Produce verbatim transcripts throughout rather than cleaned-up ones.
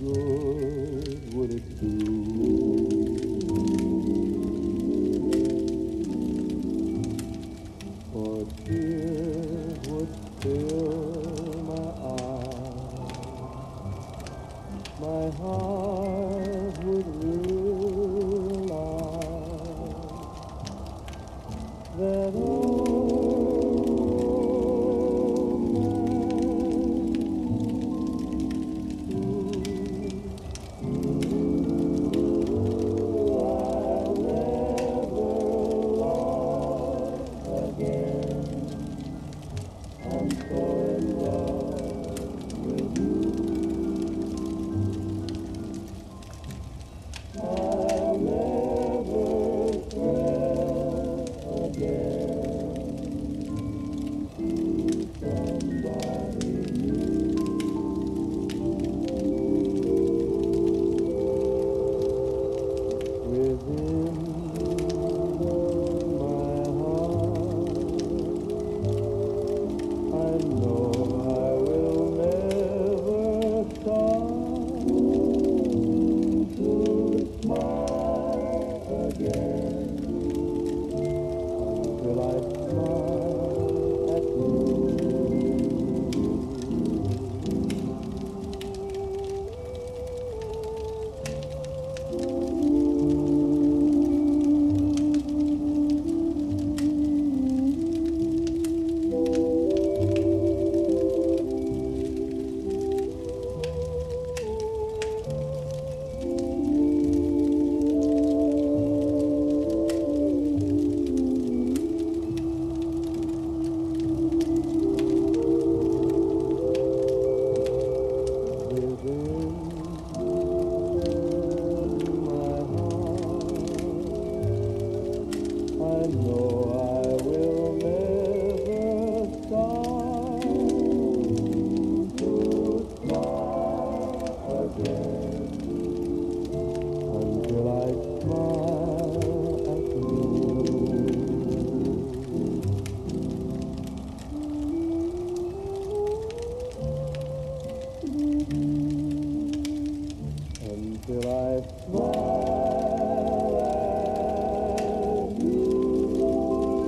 good would it do? For tears would fill my eyes, my heart would realize that till I smile at you.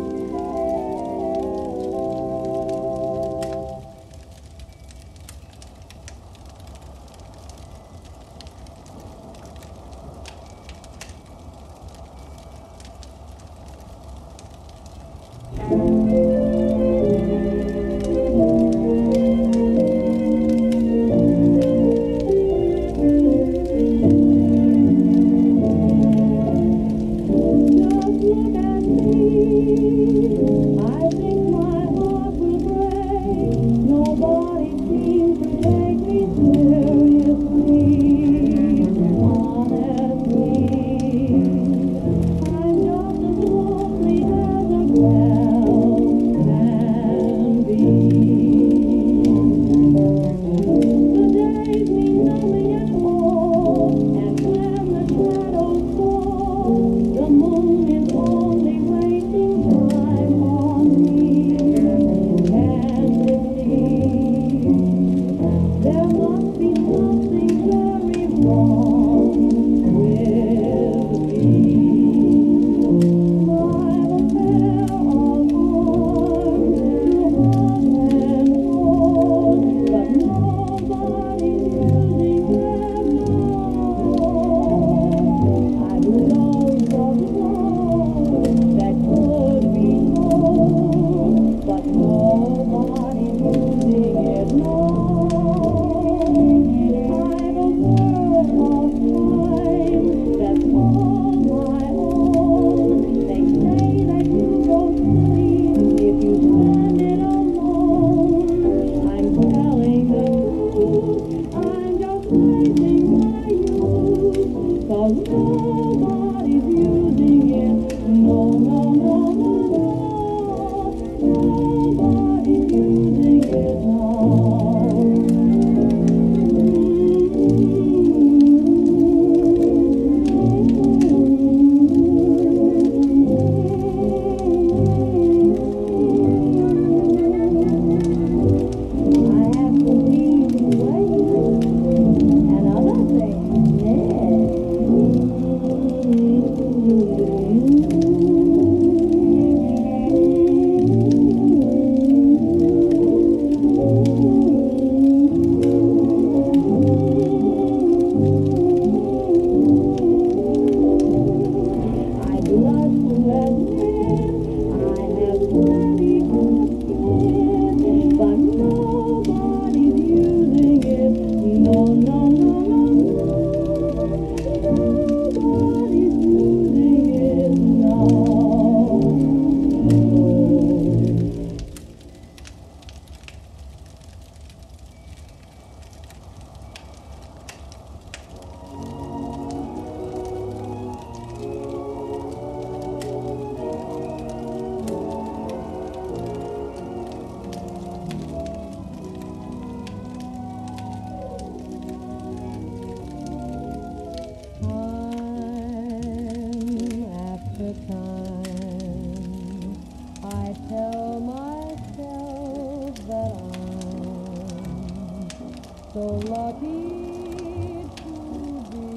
tell myself that I'm so lucky to be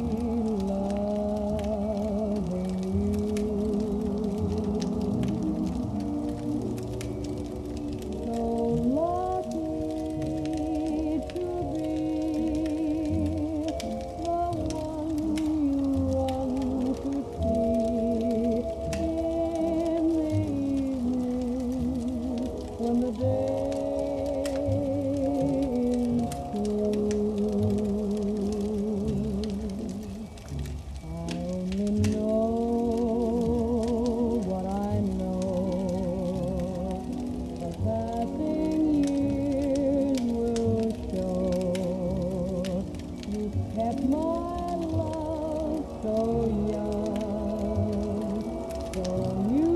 loving you. So lucky to be the one you run to see in the evening when the day is through. I only know what I know. The passing years will show. You kept my love so young, so new.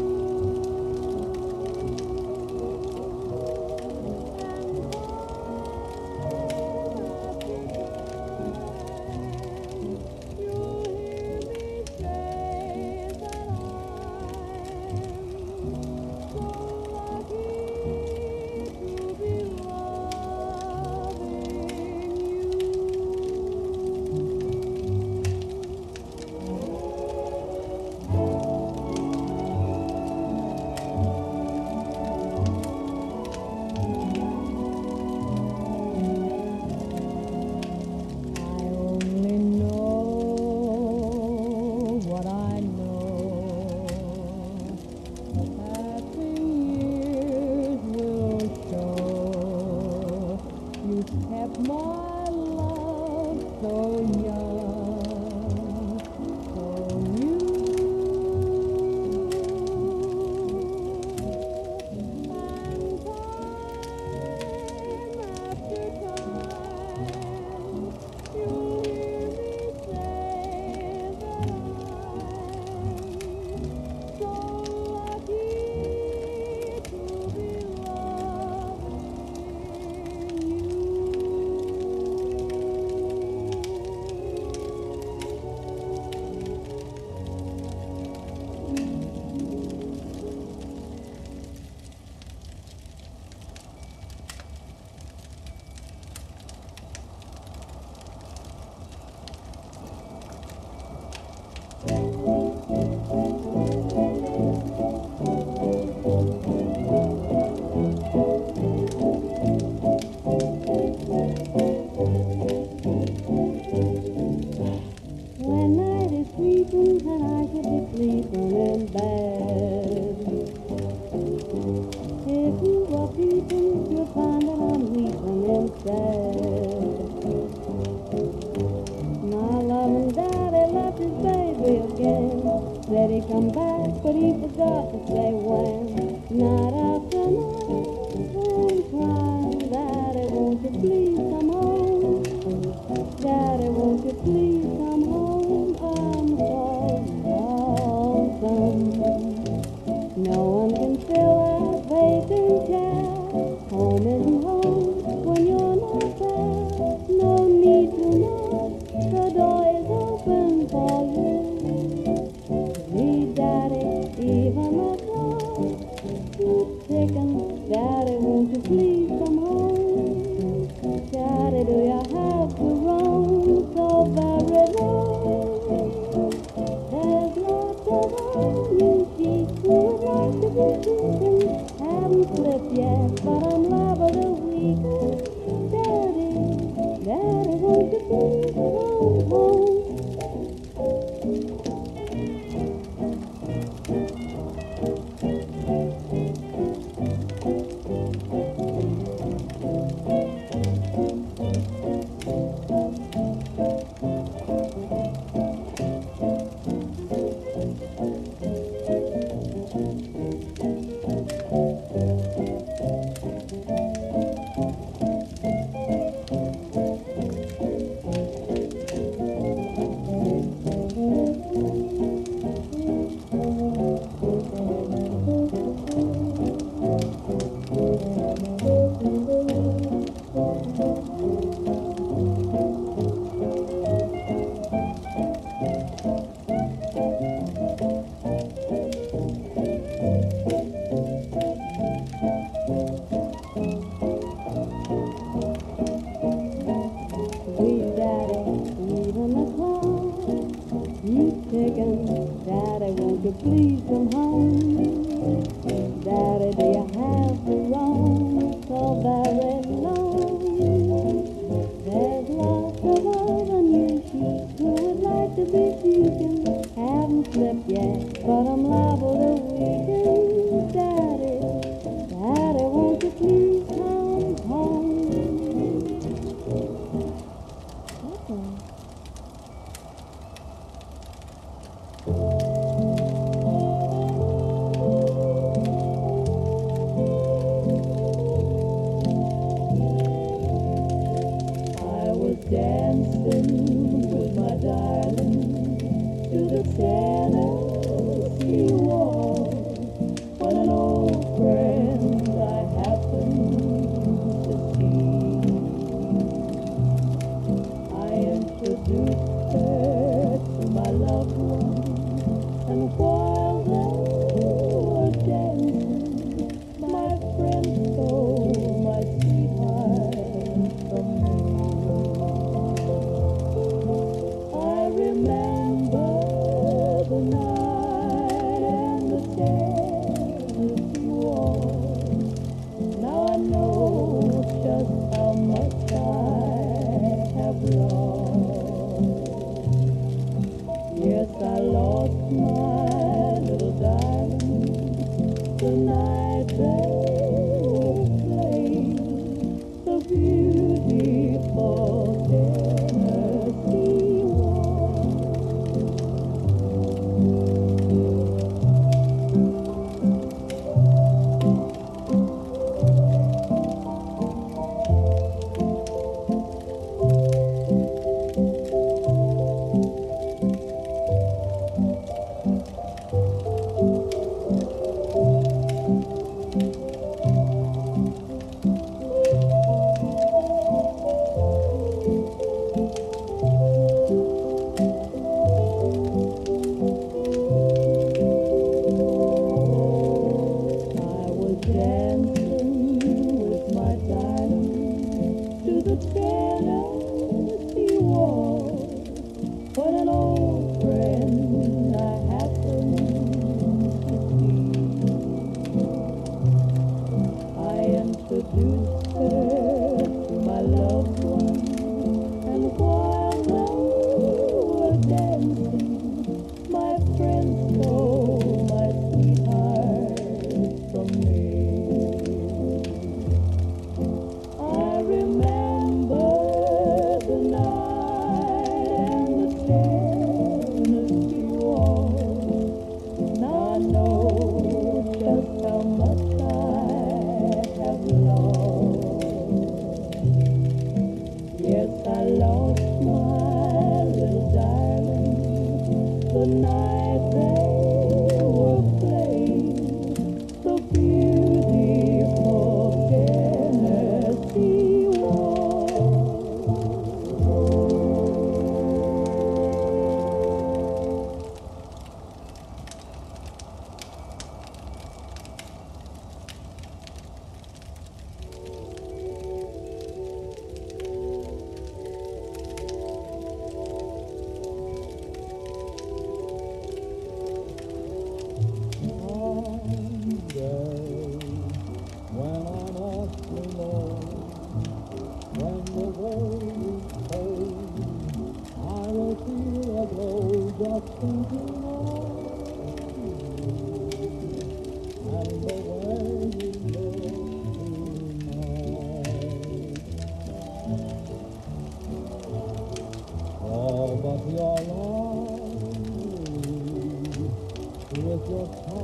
Kept my love so young, so new. And time after time, you'll hear me say that I'm so lucky to be loving you. When night is sleeping and I should be sleeping in bed, if you are peeping, you'll find that I'm weeping instead. My loving daddy left his baby again. Said he'd come back, but he forgot to say when. Night after night, I'm crying, Daddy, won't you please come home? Daddy, won't you please come home? I'm so lonesome. No one can fill that vacant chair. Home isn't home when you're not there. No need to knock, the door is open for you. Need Daddy, even the clock keeps ticking. Daddy,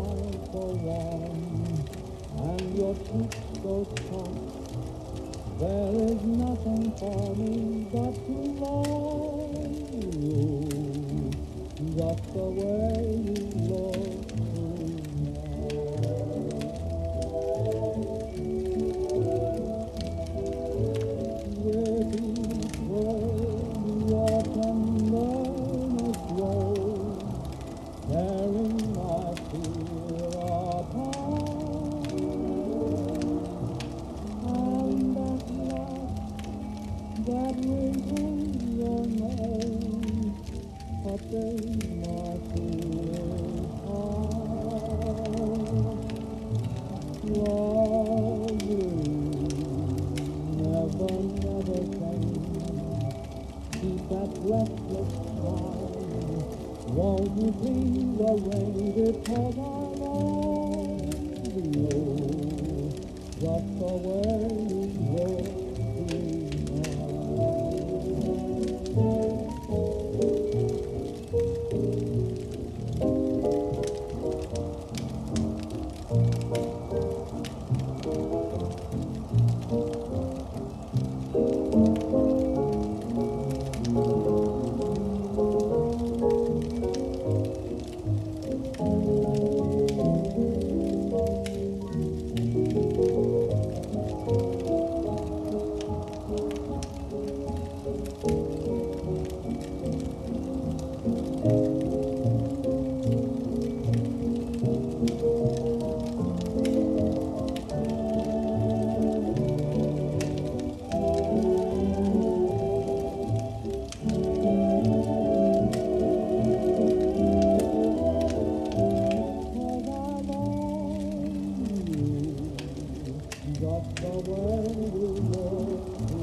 eyes so warm and your cheeks so soft, there is nothing for me but to love you, just the way you look tonight. With each word your tenderness grows, tearing my fear apart, and at last that wrinkle your name touches my foolish heart. Love you never, never change. Keep that restless smile. Won't you please arrange it, 'cause I love you just the way you look just the way you look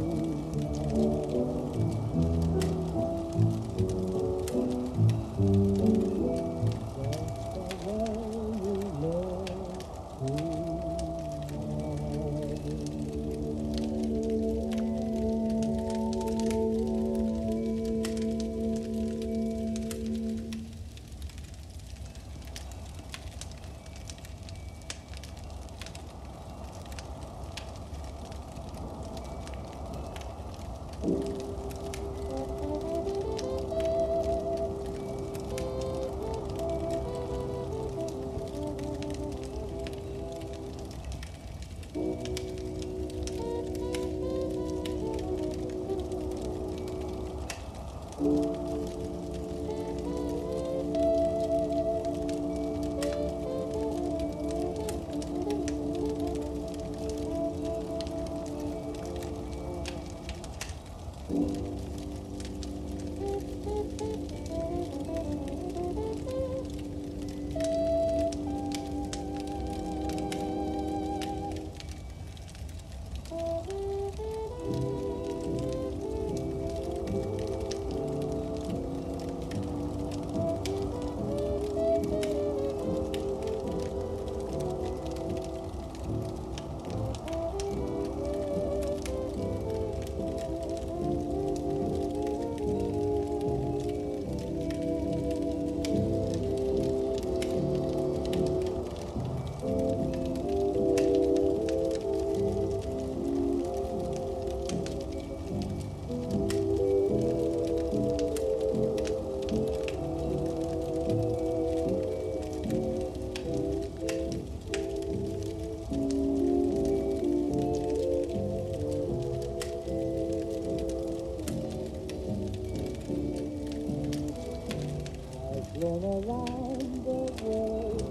blown around the world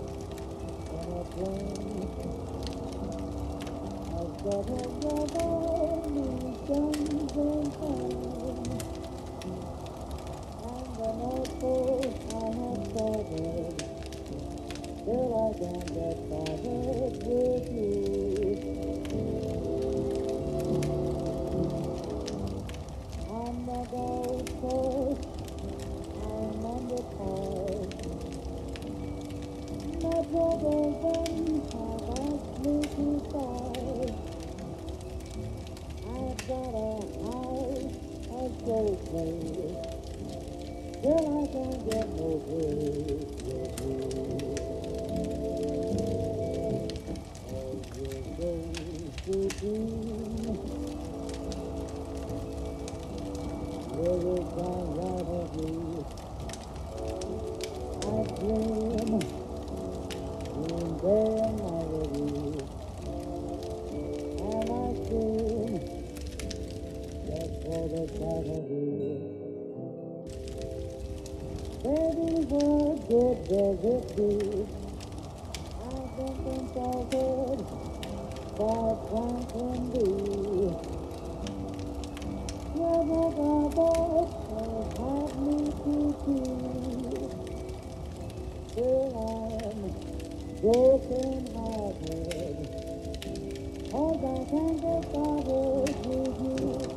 on a plane. I've got a brother new guns and fire, and the North Pole I have started, till I can get started with you. On the Gulf Coast I'm on the coast. My brothers then have asked me to stay. I've got a house, a soul place, till I can get no place with you. day and night with you. And I sing just for the sight of you. Baby, what good does it do? I've been consulted by Franklin D. Never the boys have had me to see. Still I'm broken hearted. Cause I can't get started with you.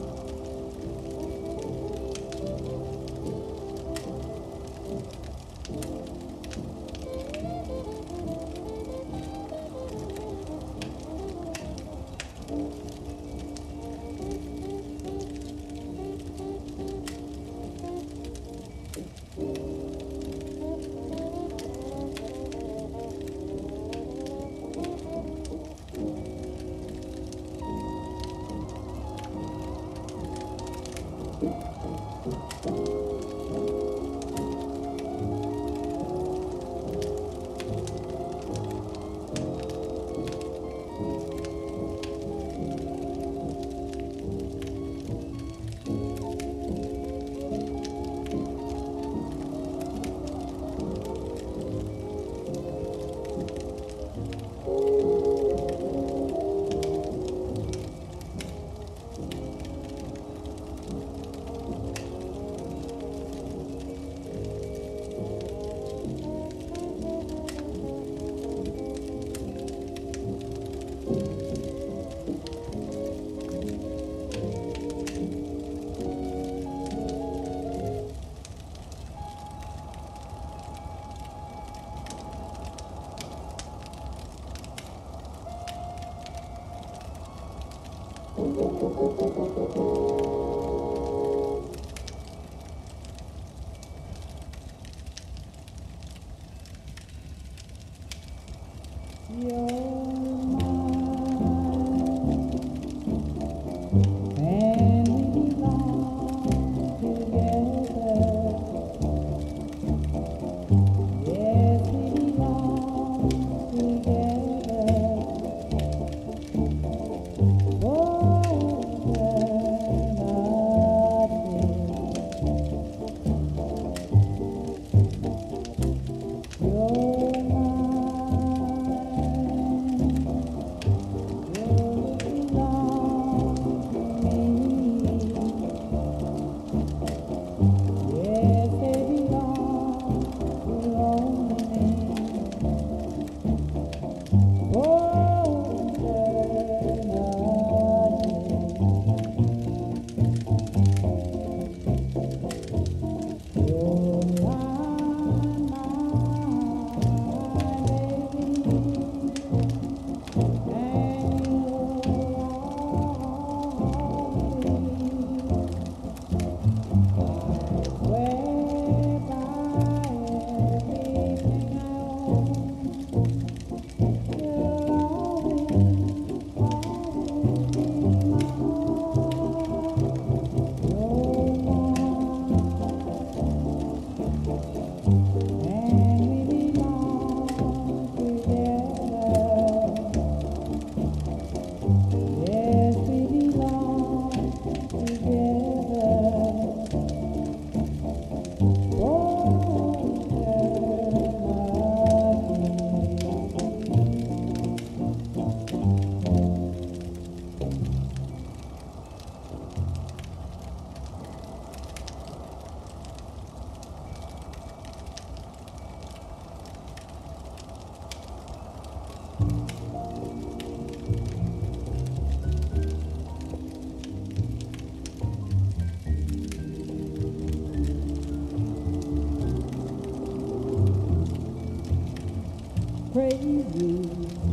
Crazy,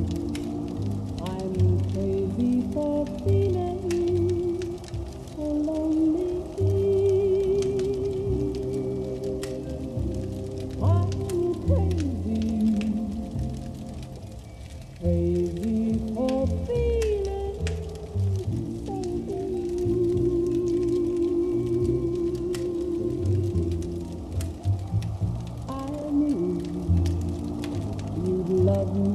I'm crazy for feeling so lonely. I'm crazy, crazy for feeling so blue. I knew you'd love me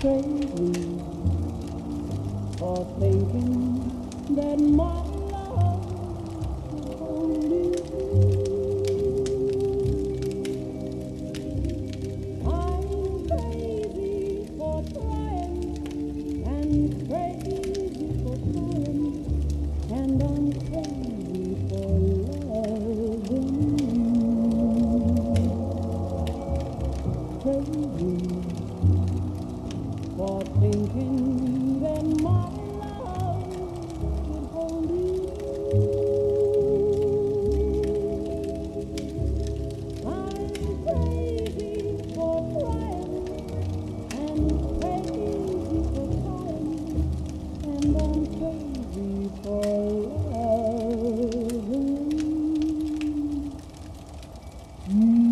crazy for thinking that my love is only you. I'm crazy for trying and crazy for trying, and I'm crazy for loving you. Crazy for thinking that my love is only you. I'm crazy for crying and crazy for crying, and I'm crazy for loving you.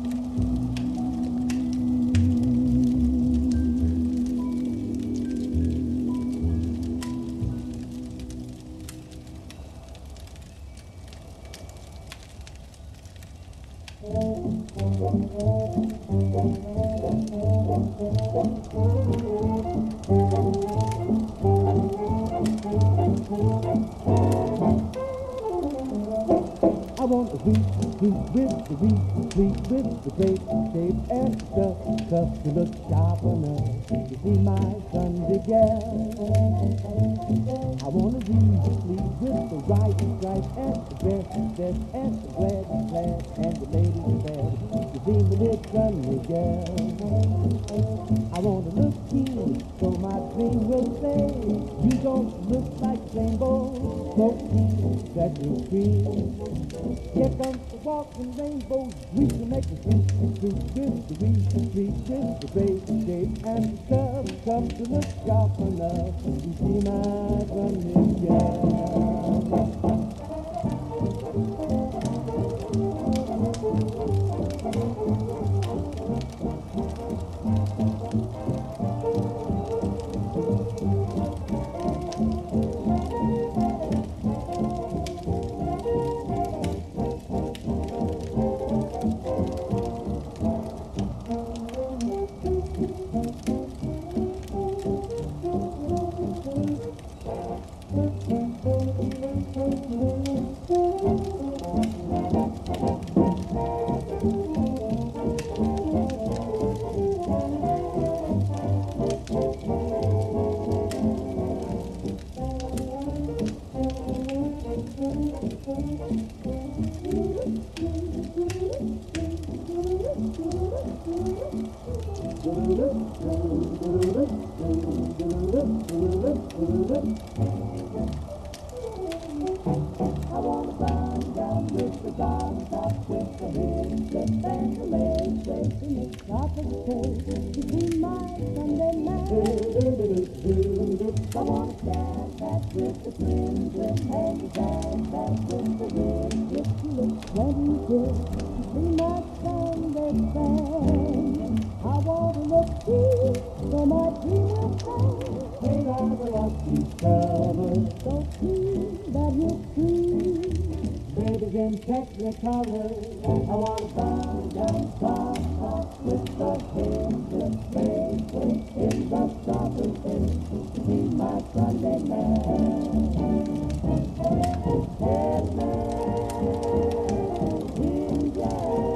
I want the sweet, sweet with the wheat, sweet with the great shape and stuff, stuff to look sharp enough to see my Sunday girl. I want to read the sleeve with the right stripe and the best, best, and the glad, glad, and the ladies glad to see me with Sunday girl. I want to look keen so my dream will say, you don't look like rainbow, so keen that you scream. Here comes the walking rainbow, we can make the sweet, sweet with the wheat, sweet with the great shape and the stuff, stuff to look sharp enough to see my Sunday girl. I want to find down with the bottom top with the head, slip and the legs, racing the top of the tail between my Sunday legs. I want to stand back with the twin, twin, and the stand back with the wind, with the look plenty good between my Sunday band. I want to look deep so my dream will stand. Ain't I the lucky discovered so clean that you free? Baby, then technicolor. I want to find down top, top with the hair, the fade, fade, in the strawberry face, to be my Sunday man. Yes, man, ginger.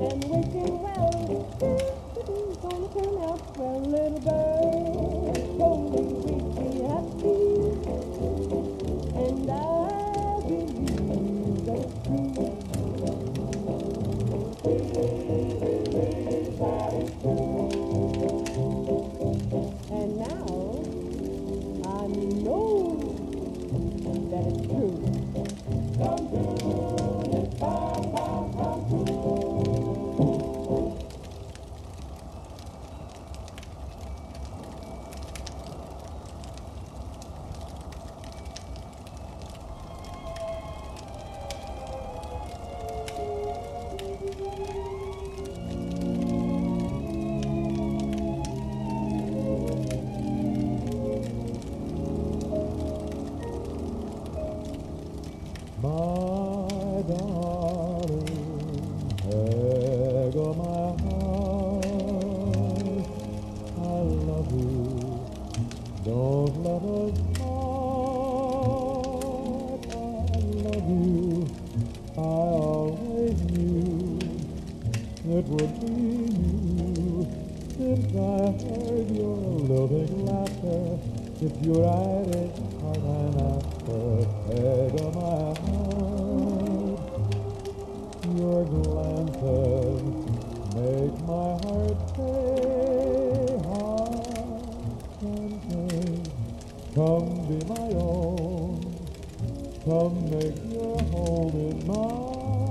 and wishing well. It's gonna turn out well, little bird. Holding sweet, be happy. And I believe that it's true. And now I know that it's true. Come true, it's come, come, come true. My darling, egg of my heart, I love you, don't let us part. I love you, I always knew it would be you, since I heard your loving laughter. If you're riding hard and after, egg of my heart, your glances make my heart say, heart and say, come be my own, come make your home in my heart.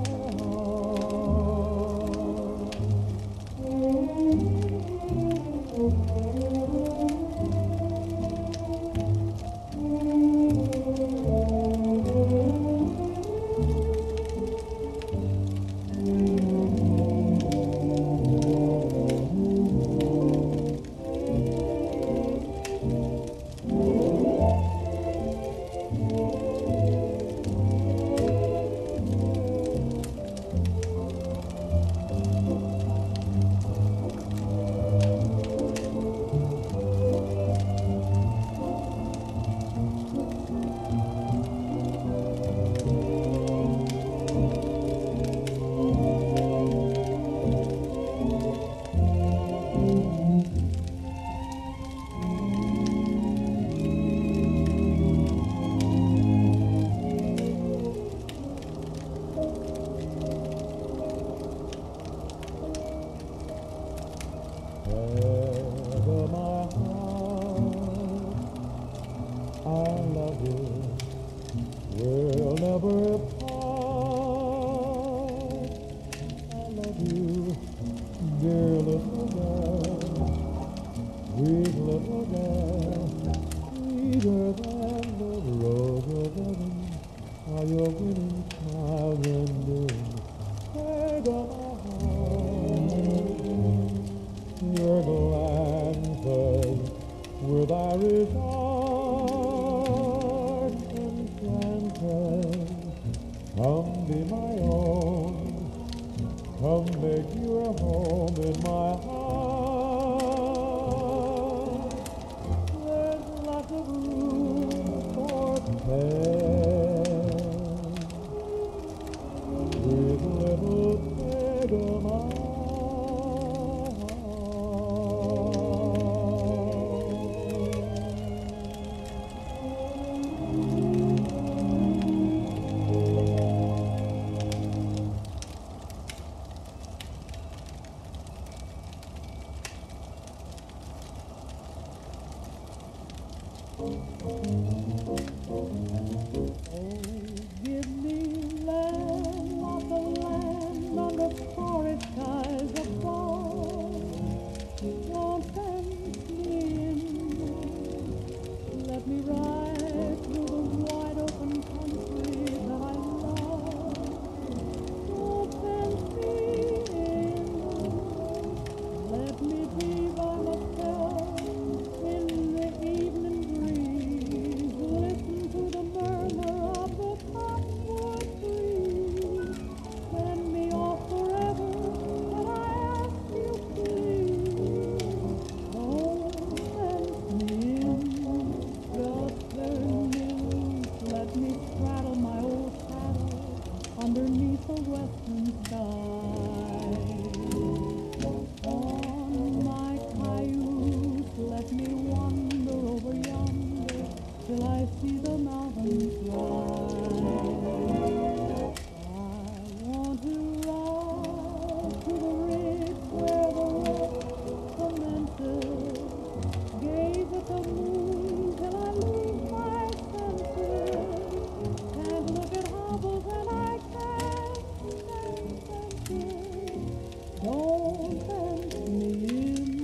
Egg of my heart, I love you, we'll never part. I love you, dear little girl, sweet little girl, sweeter than the rose of heaven, are your winning smiles and doing. Egg of my heart, your glances with Irish art enchanted. Come be my own, come make your home in my heart. There's lots of room for ten, sweet little egg of my heart. Oh, give me land, not the land under forest skies above. Don't fence me in, let me ride through the wide open country that I love. Don't fence me in, let me be by myself in the evening breeze. Listen to the murmur the ridge where the road commences. Gaze at the moon till I lose my senses. Can't look at hobbles and I can't stand fences. Don't fence me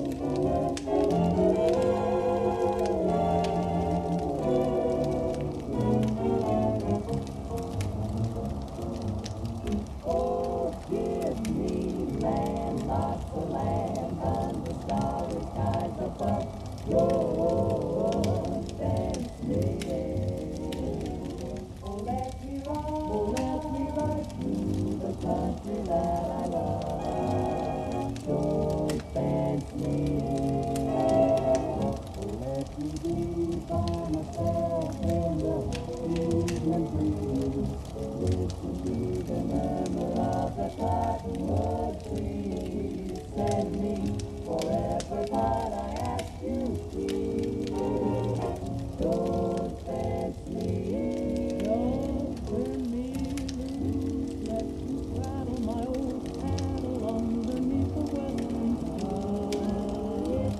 Oh, give me land, lots of land, under starry skies above. Don't fence me in. Oh, let me ride, oh, let me ride through the country that I love. Don't fence me in. Oh, let me be by myself in the evening breeze. Listen to the murmur of the cottonwood trees. Send me forever, but I ask you please. Don't fence me in. Don't turn me loose. Let me straddle my old saddle underneath the western sky.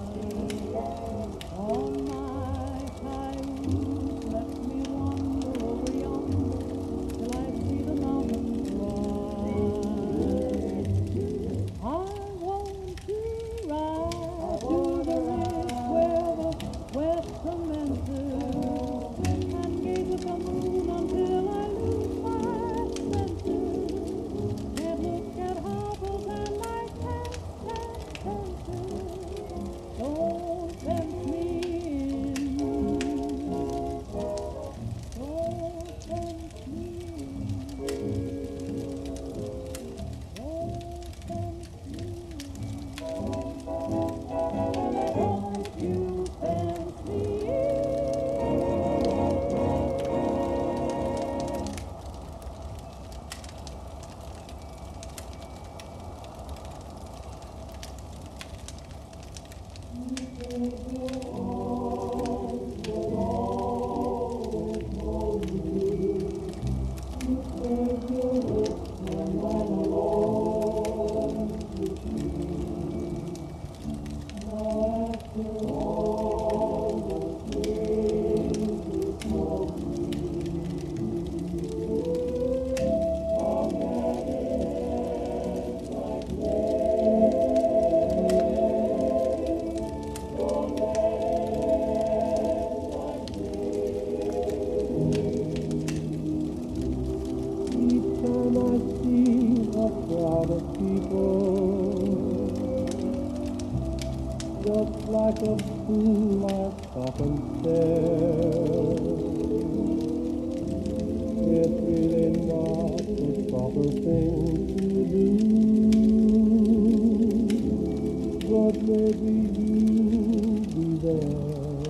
On my cayuse, let me wander over yonder till I see the mountains rise. I want to ride to the ridge where the west commences and gaze at the moon until I lose my senses. Can't look at hobbles and I can't stand fences. Don't tempt me in. Don't tempt me in. Don't tempt me in. Don't you tempt me in. Each time I see a crowd of people, just like a fool I stop and stare. It's really not the proper thing to do, but maybe you'll be there.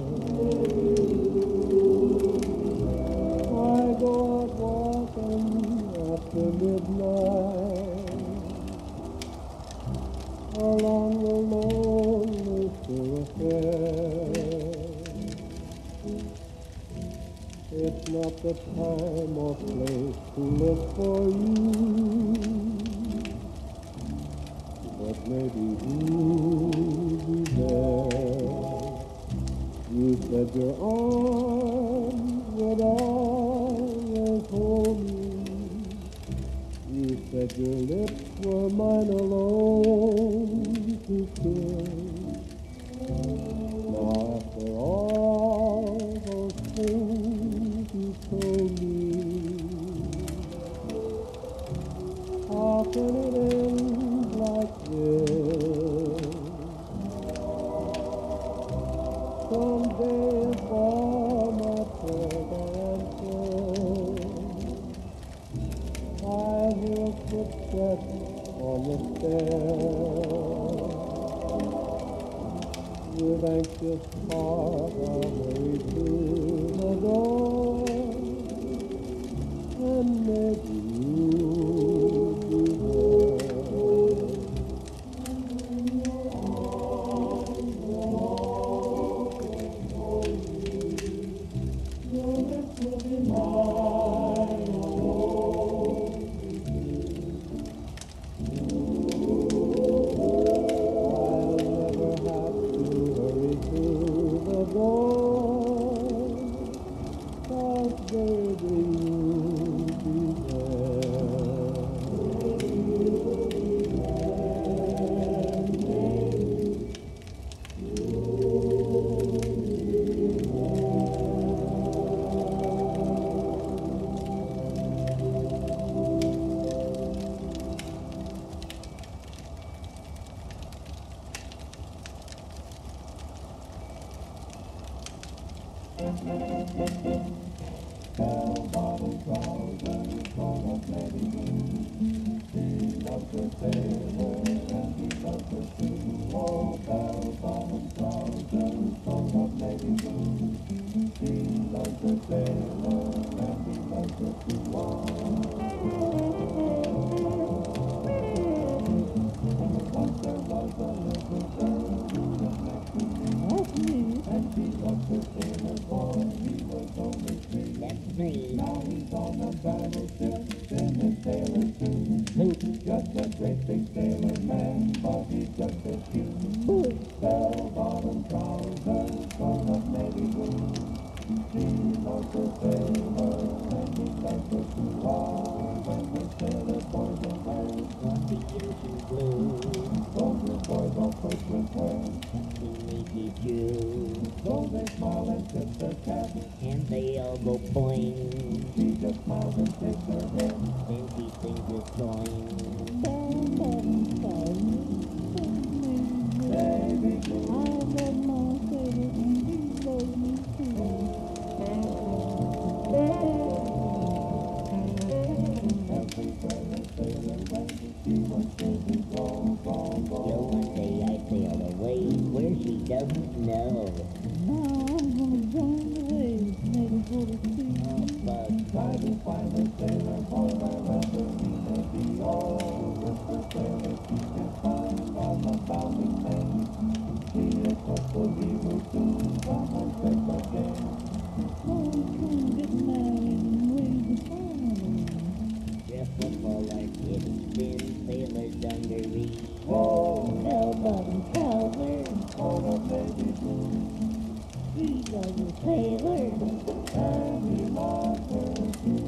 I go out walking after midnight along the lonely thoroughfare. It's not the time or place to look for you, but maybe you'll be there. You said your arms would always hold me. You said your lips were mine alone to kiss. Now after all those things you told me, how can it end like this? Someday if all my prayers are answered, I hear footsteps on the stair. With anxious heart I hurry to the door, and maybe you'll be there. Your lips will be mine alone. Bell-bottom trousers, full of lady blue. She loves her sailor and he loves her too. Oh, bell-bottom trousers, full of lady blue. She loves her sailor and he loves her too. Oh. Once there was a little girl who was next to me. That's me. And she loved her sailor boy, he was only three. That's me. Now he's on a battleship in his sailor suit. Just a great big sailor man, but he's just as cute. Bell-bottom trousers, full of navy blue. She loves her sailor and he loves her too. Oh, when the sailor boys away On the ocean blue, soldier boys all pushed with words. we make it true. So they smile and tip their caps. And they all go boing. She just smiles and shakes her head. Then she sings a song. Baby blue. I love my sailor and he loves me too. Everywhere a sailor went, she was singing go, go, go. Till one day I sailed away where she doesn't know. Now I'm gonna join the waves, maybe go to sea. Oh, fuck. Try to find a sailor boy wherever he may be. Oh, with the sailor keep his mind on the bounding main. She is hopeful he will soon come and take again. Oh, come get married and raise a family. Just before our kitty spin, sailors dungaree. Oh, Bell-bottom trousers, full of baby blue. she loves a sailor. And he loves her too.